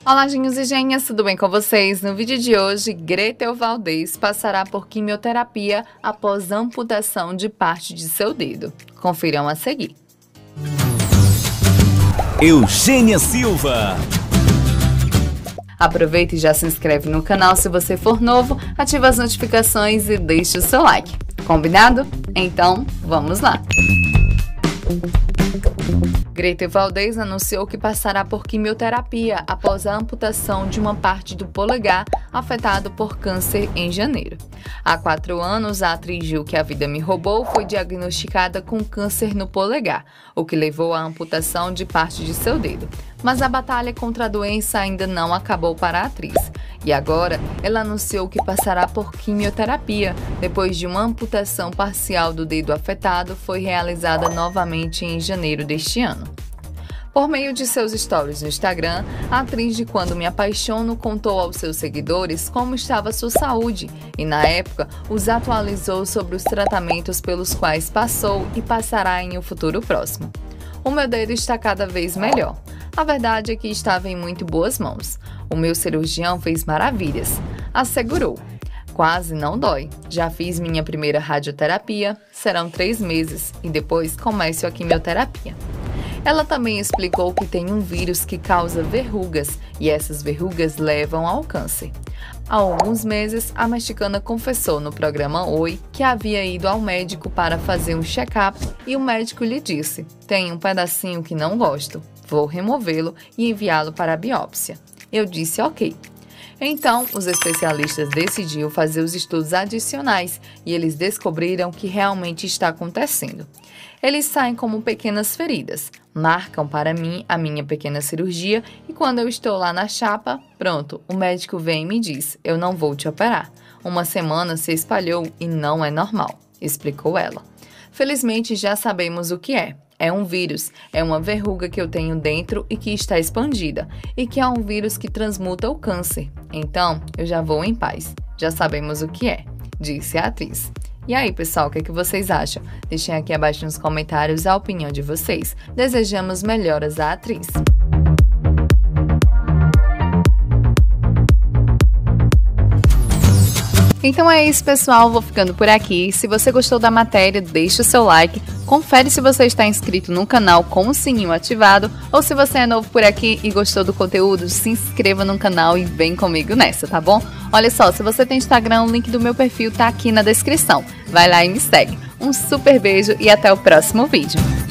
Olá, genhos e genhas, tudo bem com vocês? No vídeo de hoje, Gretel Valdez passará por quimioterapia após amputação de parte de seu dedo. Confiram a seguir. Eugênia Silva. Aproveita e já se inscreve no canal se você for novo, ativa as notificações e deixa o seu like. Combinado? Então, vamos lá! Gretel Valdez anunciou que passará por quimioterapia após a amputação de uma parte do polegar afetado por câncer em janeiro. Há 4 anos, a atriz Gil Que a Vida Me Roubou foi diagnosticada com câncer no polegar, o que levou à amputação de parte de seu dedo. Mas a batalha contra a doença ainda não acabou para a atriz. E agora, ela anunciou que passará por quimioterapia, depois de uma amputação parcial do dedo afetado foi realizada novamente em janeiro deste ano. Por meio de seus stories no Instagram, a atriz de Quando Me Apaixono contou aos seus seguidores como estava sua saúde e, na época, os atualizou sobre os tratamentos pelos quais passou e passará em um futuro próximo. O meu dedo está cada vez melhor. A verdade é que estava em muito boas mãos. O meu cirurgião fez maravilhas, assegurou. Quase não dói. Já fiz minha primeira radioterapia, serão 3 meses e depois começo a quimioterapia. Ela também explicou que tem um vírus que causa verrugas e essas verrugas levam ao câncer. Há alguns meses, a mexicana confessou no programa Oi que havia ido ao médico para fazer um check-up e o médico lhe disse: "Tem um pedacinho que não gosto, vou removê-lo e enviá-lo para a biópsia." Eu disse ok. Então, os especialistas decidiram fazer os estudos adicionais e eles descobriram que realmente está acontecendo. Eles saem como pequenas feridas, marcam para mim a minha pequena cirurgia e quando eu estou lá na chapa, pronto, o médico vem e me diz: "Eu não vou te operar. Uma semana se espalhou e não é normal", explicou ela. Felizmente já sabemos o que é. É um vírus, é uma verruga que eu tenho dentro e que está expandida, e que é um vírus que transmuta o câncer. Então, eu já vou em paz. Já sabemos o que é, disse a atriz. E aí, pessoal, o que vocês acham? Deixem aqui abaixo nos comentários a opinião de vocês. Desejamos melhoras à atriz. Então é isso, pessoal, vou ficando por aqui. Se você gostou da matéria, deixa o seu like, confere se você está inscrito no canal com o sininho ativado, ou se você é novo por aqui e gostou do conteúdo, se inscreva no canal e vem comigo nessa, tá bom? Olha só, se você tem Instagram, o link do meu perfil tá aqui na descrição. Vai lá e me segue. Um super beijo e até o próximo vídeo.